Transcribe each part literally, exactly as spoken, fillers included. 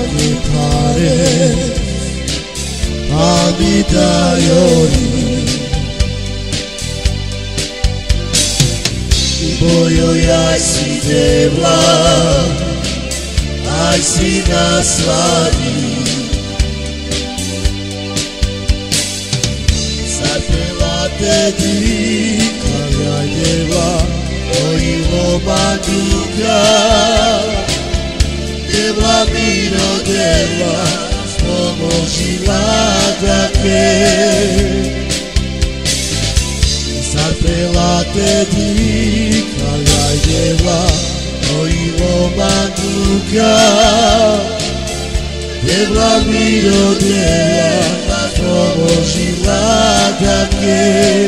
mange pare Amida yori Boyo yaisi devla Aisi nasladi Sarpelate di Kaya deva Oilo maduka Devla miro devla Pomožila da ke Sarpelate di Kaya deva Oilo maduka Devla miro devla Pomožila da ke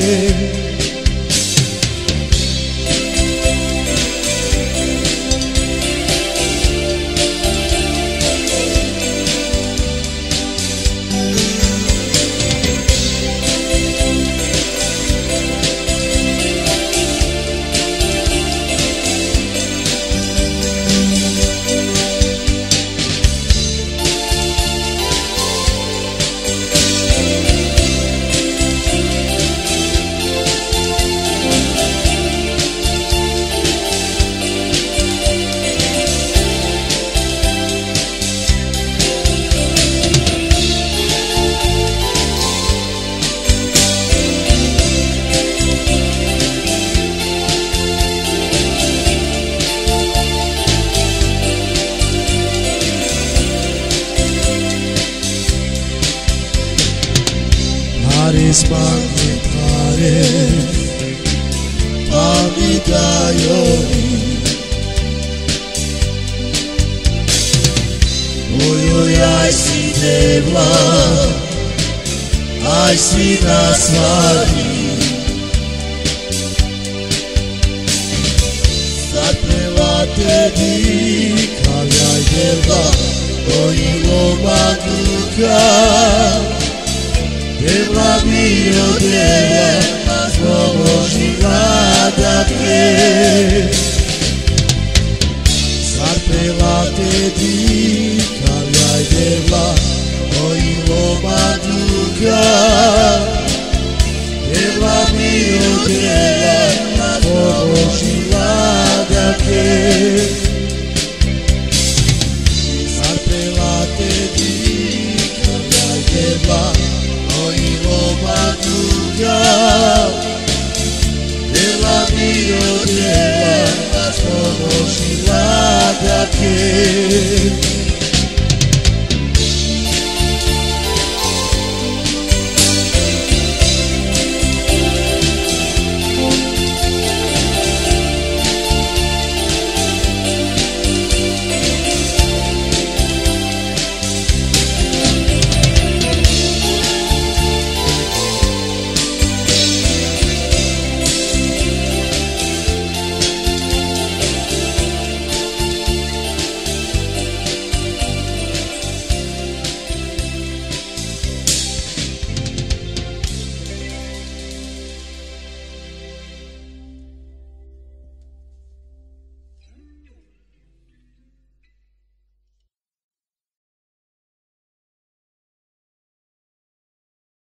Paris mange Paris Amida yori Oyo aisi devla Aisi nasladi Sarpelate di Kaya devla Oyo maduka Devla mio devla, pomožila da ke Sarpelate di Kavljaj devla, Oilo maduka Devla mio devla, pomožila da ke Sarpelate di Kavljaj devla Oilo maduka Devla mio devla Pomožila da ke